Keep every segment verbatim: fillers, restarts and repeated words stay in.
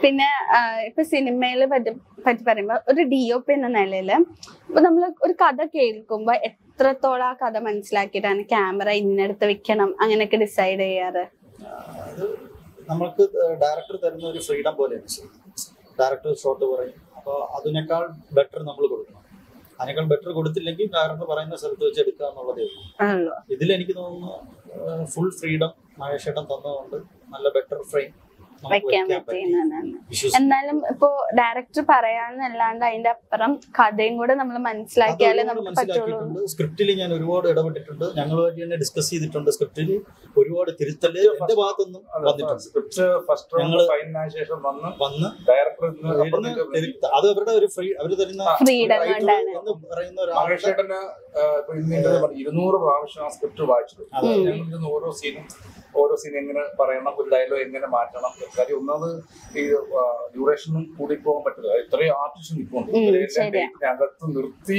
പിന്നെ ഇപ്പൊ സിനിമയില് പറ്റി പറ്റി പറയുമ്പോ ഒരു ഡി ഒ പി എന്ന നിലയില് ഇപ്പൊ നമ്മള് ഒരു കഥ കേൾക്കുമ്പോ എത്രത്തോളം ആ കഥ മനസ്സിലാക്കിയിട്ടാണ് ക്യാമറ ഇന്നടുത്ത് വെക്കണം അങ്ങനെയൊക്കെ ഡിസൈഡ് ചെയ്യാറ്? നമ്മൾക്ക് ഡയറക്ടർ തരുന്ന ഒരു ഫ്രീഡം പോലെയാണ്. ഡയറക്ടർ ഷോട്ട് പറയും, അപ്പോൾ അതിനേക്കാൾ ബെറ്റർ നമ്മൾ കൊടുക്കണം. അതിനേക്കാൾ ബെറ്റർ കൊടുത്തില്ലെങ്കിൽ ഡയറക്ടർ പറയുന്ന സ്ഥലത്ത് വെച്ച് എടുക്കുക എന്നുള്ളതേ ഉള്ളൂ. ഇതിൽ എനിക്ക് തോന്നുന്നു ഫുൾ ഫ്രീഡം മഹേഷേട്ടൻ തന്നതുകൊണ്ട് നല്ല ബെറ്റർ ഫ്രെയിം വെക്കാൻ പറ്റുന്നതാണ്. എന്നാലും ഇപ്പൊ ഡയറക്ടർ പറയാന്നല്ലാണ്ട് അതിന്റെ അപ്പുറം കഥയും കൂടെ നമ്മൾ മനസ്സിലാക്കിയാലേ നമുക്ക് പറ്റുള്ളൂ. സ്ക്രിപ്റ്റിൽ ഞാൻ ഒരുപാട് ഇടപെട്ടിട്ടുണ്ട്, ഞങ്ങളുമായിട്ട് തന്നെ ഡിസ്കസ് ചെയ്തിട്ടുണ്ട്. സ്ക്രിപ്റ്റിൽ ഒരുപാട് തിരുത്തല് എന്റെ ഭാഗത്തുനിന്നും വന്നിട്ടുണ്ട്. വന്ന് അത് അവരുടെ ഒരു ഫ്രീ അവര് തരുന്ന ഫ്രീഡം കൊണ്ടാണ് എന്ന് പറയുന്ന മഹേഷേട്ടന് ഇരുന്നൂറ് പ്രാവശ്യം ആ സ്ക്രിപ്റ്റ് വായിച്ചത്. ഞങ്ങൾ ഓരോ സീനും ഓരോ സീൻ എങ്ങനെ പറയണം, ഒരു ഡയലോഗ് എങ്ങനെ മാറ്റണം. കാര്യം ഒന്നത് ഈ ഡ്യൂറേഷനും കൂടി പോകാൻ പറ്റില്ല. ഇത്രയും ആർട്ടിസ്റ്റ് നിൽക്കുന്നുണ്ട്, അകത്ത് നിർത്തി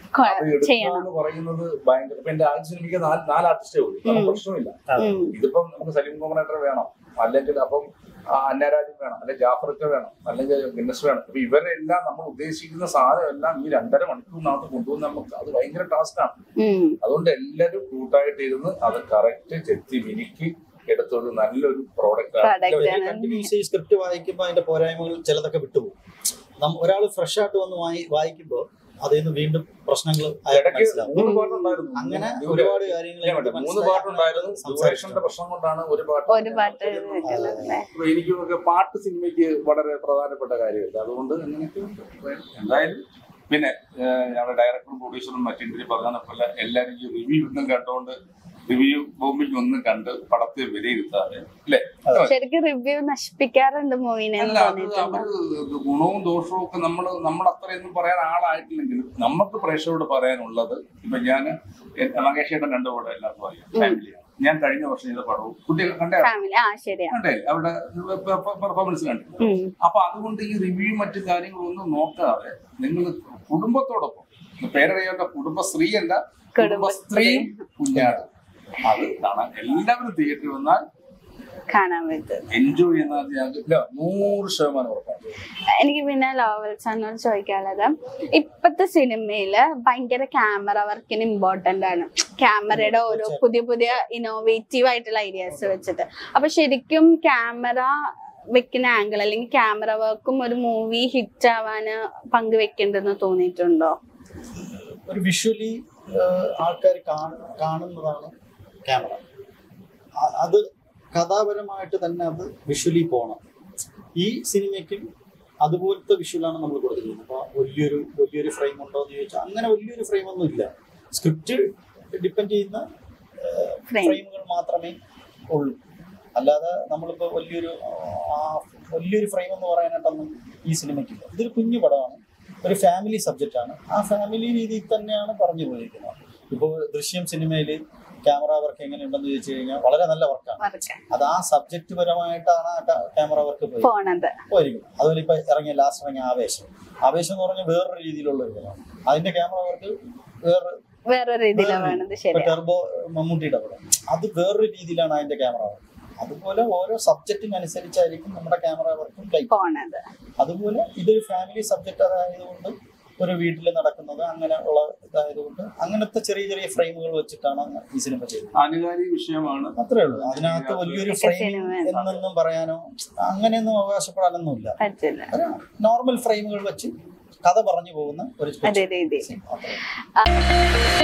എന്ന് പറയുന്നത് ഭയങ്കര. ഇപ്പൊ എന്റെ ആദ്യ സിനിമയ്ക്ക് നാല് നാല് ആർട്ടിസ്റ്റേ ഉള്ളൂ, കാരണം പ്രശ്നമില്ല. ഇതിപ്പം നമുക്ക് സലീം കോമനേറ്റർ വേണം, അല്ലെങ്കിൽ അപ്പം അന്നരാജൻ വേണം, അല്ലെങ്കിൽ ജാഫർക്ക് വേണം, അല്ലെങ്കിൽ ഗിന്നസ് വേണം. അപ്പൊ ഇവരെല്ലാം നമ്മൾ ഉദ്ദേശിക്കുന്ന സാധനം എല്ലാം ഈ രണ്ടര മണിക്കൂറിനകത്ത് കൊണ്ടുവന്ന് നമുക്ക് അത് ഭയങ്കര ടാസ്ക്കാണ്. അതുകൊണ്ട് എല്ലാവരും കൂട്ടായിട്ട് ഇരുന്ന് അത് കറക്റ്റ് ചെത്തി മിനുക്കി എടുത്തൊരു നല്ലൊരു പ്രോഡക്റ്റ് ആണ്. കണ്ടിന്യൂസ് സ്ക്രിപ്റ്റ് വായിക്കുമ്പോൾ അതിന്റെ പോരായ്മകൾ ചിലതൊക്കെ വിട്ടുപോകും. ഒരാൾ ഫ്രഷ് ആയിട്ട് വന്ന് വായിക്കുമ്പോൾ അതിൽ നിന്ന് വീണ്ടും പ്രശ്നങ്ങൾ മൂന്ന് പാട്ടുണ്ടായിരുന്നു. അങ്ങനെ ഒരുപാട് കാര്യങ്ങൾ മൂന്ന് പാട്ടുണ്ടായിരുന്നു. ഡ്യൂറേഷന്റെ പ്രശ്നം കൊണ്ടാണ് ഒരു പാട്ട്. എനിക്ക് പാട്ട് സിനിമയ്ക്ക് വളരെ പ്രധാനപ്പെട്ട കാര്യമല്ല. അതുകൊണ്ട് അങ്ങനെയൊക്കെ എന്തായാലും പിന്നെ ഞങ്ങളുടെ ഡയറക്ടറും പ്രൊഡ്യൂസറും മറ്റിന്റെയും പറഞ്ഞ പോലെ എല്ലാവരും ഈ റിവ്യൂ ഒന്നും കണ്ടുകൊണ്ട് റിവ്യൂ ബോംബിംഗ് ഒന്നും കണ്ട് പടത്തെ വിലയിരുത്താതെ അല്ലേ, ശരിക്കും റിവ്യൂ നശിപ്പിക്കാറുണ്ട് മൂവിനെ. അവര് ഗുണവും ദോഷവും ഒക്കെ നമ്മൾ നമ്മൾ അത്രയൊന്നും പറയാൻ ആളായിട്ടില്ലെങ്കിലും നമുക്ക് പ്രേക്ഷകരോട് പറയാനുള്ളത്, ഇപ്പൊ ഞാൻ മഹേഷേട്ടൻ കണ്ട പടം എല്ലാവർക്കും അറിയാം, ഫാമിലിയാണ്. ഞാൻ കഴിഞ്ഞ വർഷം ചെയ്ത പടവും കുട്ടികൾ കണ്ടേ കണ്ടേ അവിടെ പെർഫോമൻസ് കണ്ടില്ല. അപ്പൊ അതുകൊണ്ട് ഈ റിവ്യൂ മറ്റു കാര്യങ്ങളൊന്നും നോക്കാതെ നിങ്ങൾ കുടുംബത്തോടൊപ്പം, പേരറിയാത്ത കുടുംബശ്രീ അല്ല, കുടുംബസ്ത്രീയും കുഞ്ഞാട്, അത് കാണാൻ എല്ലാവരും തിയേറ്ററിൽ വന്നാൽ കാണാൻ പറ്റും, എൻജോയ് ചെയ്യുന്ന നൂറ് ശതമാനം ഉറപ്പാണ്. എനിക്ക് പിന്നെ ലോവൽ സാറിനോട് ചോദിക്കാനുള്ളത്, ഇപ്പത്തെ സിനിമയില് ഭയങ്കര ക്യാമറ വർക്കിന് ഇമ്പോർട്ടന്റ് ആണ്. ക്യാമറയുടെ ഓരോ പുതിയ പുതിയ ഇന്നോവേറ്റീവ് ആയിട്ടുള്ള ഐഡിയാസ് വെച്ചിട്ട്. അപ്പൊ ശരിക്കും ക്യാമറ വെക്കുന്ന ആംഗിൾ അല്ലെങ്കിൽ ക്യാമറ വർക്കും ഒരു മൂവി ഹിറ്റ് ആവാന് പങ്കുവെക്കേണ്ടെന്ന് തോന്നിയിട്ടുണ്ടോ? ഒരു വിഷ്വലി ആൾക്കാർ കാണുന്നതാണ് ക്യാമറ. അത് കഥാപരമായിട്ട് തന്നെ അത് വിഷ്വലി പോകണം. ഈ സിനിമയ്ക്കും അതുപോലത്തെ വിഷ്വലാണ് നമ്മൾ കൊടുത്തിരിക്കുന്നത്. അപ്പോൾ വലിയൊരു വലിയൊരു ഫ്രെയിം ഉണ്ടോ എന്ന് ചോദിച്ചാൽ അങ്ങനെ വലിയൊരു ഫ്രെയിം ഒന്നും ഇല്ല. സ്ക്രിപ്റ്റ് ഡിപ്പെൻഡ് ചെയ്യുന്ന ഫ്രെയിമുകൾ മാത്രമേ ഉള്ളൂ. അല്ലാതെ നമ്മളിപ്പോൾ വലിയൊരു വലിയൊരു ഫ്രെയിം എന്ന് പറയാനായിട്ടൊന്നും ഈ സിനിമയ്ക്കില്ല. ഇതൊരു കുഞ്ഞു പടമാണ്, ഒരു ഫാമിലി സബ്ജക്റ്റാണ്. ആ ഫാമിലി രീതിയിൽ തന്നെയാണ് പറഞ്ഞു പോയിരിക്കുന്നത്. ഇപ്പോൾ ദൃശ്യം സിനിമയിൽ ക്യാമറ വർക്ക് എങ്ങനെയുണ്ടെന്ന് ചോദിച്ചു കഴിഞ്ഞാൽ വളരെ നല്ല വർക്കാണ്. അത് ആ സബ്ജക്ട് പരമായിട്ടാണ് ആ ക്യാമറ വർക്ക് പോയിരിക്കുന്നത്. അതുപോലെ ഇപ്പൊ ഇറങ്ങിയ ലാസ്റ്റ് ഇറങ്ങിയ ആവേശം ആവേശം എന്ന് പറഞ്ഞാൽ വേറൊരു രീതിയിലുള്ള ഒരു പടമാണ്. അതിന്റെ ക്യാമറ വർക്ക് വേറെ വേറൊരു രീതിയിലാണ്. ടെർബോ മമ്മൂട്ടിയുടെ പടം, അത് വേറൊരു രീതിയിലാണ് അതിന്റെ ക്യാമറ വർക്ക്. അതുപോലെ ഓരോ സബ്ജക്റ്റിനനുസരിച്ചായിരിക്കും നമ്മുടെ ക്യാമറ വർക്കും. അതുപോലെ ഇതൊരു ഫാമിലി സബ്ജക്റ്റ് ആയതുകൊണ്ട് ഒരു വീട്ടിൽ നടക്കുന്നത് അങ്ങനെ ഉള്ള ഇതായതുകൊണ്ട് അങ്ങനത്തെ ചെറിയ ചെറിയ ഫ്രെയിമുകൾ വെച്ചിട്ടാണ് ഈ സിനിമ ചെയ്തത്. ആനുകാലിക വിഷയമാണ്, അത്രേ ഉള്ളൂ. അതിനകത്ത് വലിയൊരു ഫ്രെയിം എന്നൊന്നും പറയാനോ അങ്ങനെയൊന്നും അവകാശപ്പെടാനൊന്നുമില്ല. നോർമൽ ഫ്രെയിമുകൾ വെച്ച് കഥ പറഞ്ഞു പോകുന്ന ഒരു